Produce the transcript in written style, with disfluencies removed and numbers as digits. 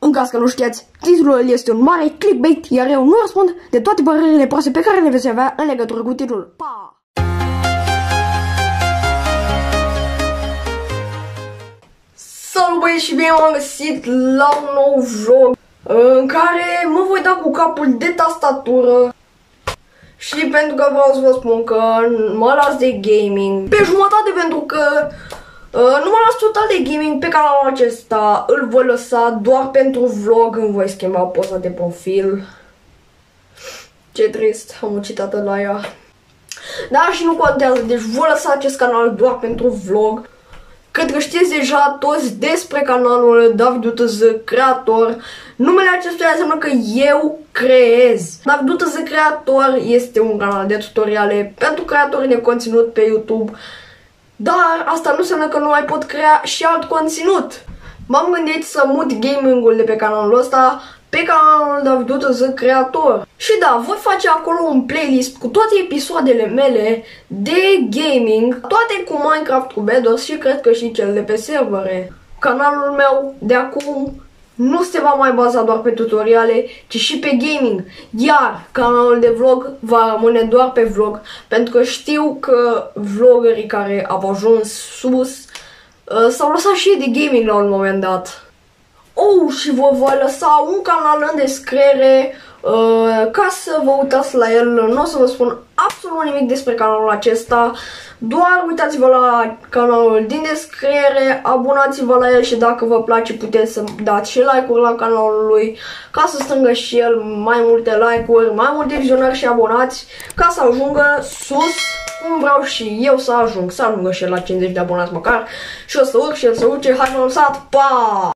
În caz că nu știați, titlul este un mare clickbait, iar eu nu răspund de toate părerile proaste pe care le veți avea în legătură cu titlul. Pa! Salut băieți și bine m-am găsit la un nou vlog în care mă voi da cu capul de tastatură. Și pentru că vreau să vă spun că mă las de gaming pe jumătate, pentru că nu mă las total de gaming pe canalul acesta. Îl voi lăsa doar pentru vlog, îmi voi schimba poza de profil. Ce trist, am muncit la ea. Dar și nu contează, deci voi lăsa acest canal doar pentru vlog. Cred că știți deja toți despre canalul David UTZ Creator. Numele acestuia înseamnă că eu creez. David UTZ Creator este un canal de tutoriale pentru creatorii de conținut pe YouTube. Dar asta nu înseamnă că nu mai pot crea și alt conținut. M-am gândit să mut gaming-ul de pe canalul ăsta pe canalul David UTZ Creator. Și da, voi face acolo un playlist cu toate episoadele mele de gaming, toate cu Minecraft, cu Bedwars și cred că și cel de pe servere. Canalul meu de acum nu se va mai baza doar pe tutoriale, ci și pe gaming. Iar canalul de vlog va rămâne doar pe vlog, pentru că știu că vloggerii care au ajuns sus s-au lăsat și de gaming la un moment dat. Și vă voi lăsa un canal în descriere ca să vă uitați la el. Nu o să vă spun absolut nimic despre canalul acesta, doar uitați-vă la canalul din descriere, abonați-vă la el și dacă vă place puteți să dați și like-uri la canalul lui ca să strângă și el mai multe like-uri, mai multe vizionări și abonați, ca să ajungă sus cum vreau și eu să ajung și el la 50 de abonați măcar, și o să urc și el să urce. Hai, m-am lăsat, pa!